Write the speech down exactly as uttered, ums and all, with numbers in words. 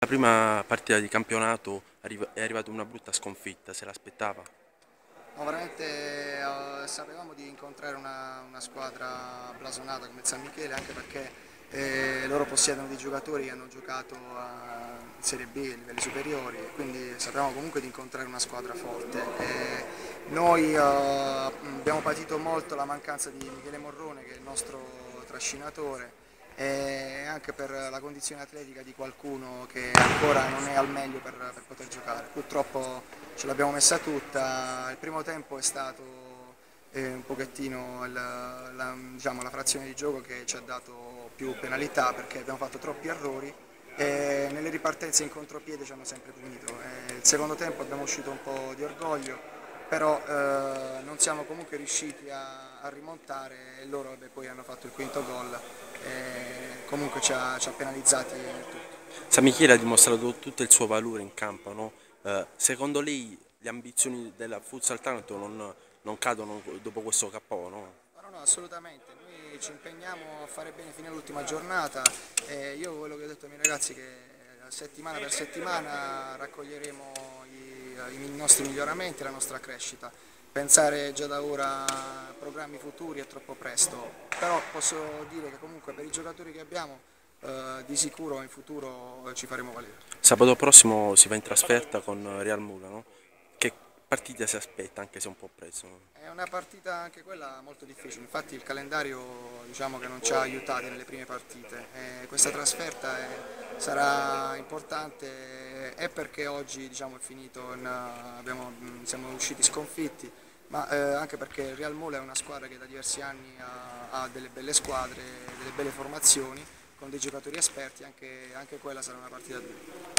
prima partita di campionato arriva- è arrivata una brutta sconfitta, se l'aspettava? No, veramente eh, sapevamo di incontrare una, una squadra blasonata come San Michele, anche perché eh, loro possiedono dei giocatori che hanno giocato a- in Serie B, a livelli superiori, e quindi sapevamo comunque di incontrare una squadra forte. E noi eh, abbiamo patito molto la mancanza di Michele Morrone, che è il nostro trascinatore, e anche per la condizione atletica di qualcuno che ancora non è al meglio per, per poter giocare. Purtroppo ce l'abbiamo messa tutta, il primo tempo è stato eh, un pochettino il- la, diciamo, la frazione di gioco che ci ha dato più penalità perché abbiamo fatto troppi errori e nelle ripartenze in contropiede ci hanno sempre punito. Eh, il secondo tempo abbiamo uscito un po' di orgoglio, però eh, non siamo comunque riusciti a, a rimontare e loro vabbè, poi hanno fatto il quinto gol e comunque ci ha, ci ha penalizzati nel tutto. San Michele ha dimostrato tutto il suo valore in campo, no? Eh, secondo lei le ambizioni della Futsal Taranto non, non cadono dopo questo K O, no? No, no, no, assolutamente, noi ci impegniamo a fare bene fino all'ultima giornata e io quello che ho detto ai miei ragazzi è che settimana per settimana raccoglieremo i, i nostri miglioramenti e la nostra crescita. Pensare già da ora a programmi futuri è troppo presto, però posso dire che comunque per i giocatori che abbiamo eh, di sicuro in futuro ci faremo valere. Sabato prossimo si va in trasferta con Real Mura, no? Che partita si aspetta, anche se è un po' preso? È una partita anche quella molto difficile, infatti il calendario diciamo che non ci ha aiutati nelle prime partite. E questa trasferta è- sarà importante e perché oggi diciamo, è finito, in- abbiamo- siamo usciti sconfitti, ma eh, anche perché il Real Mole è una squadra che da diversi anni ha, ha delle belle squadre, delle belle formazioni, con dei giocatori esperti, anche, anche quella sarà una partita dura.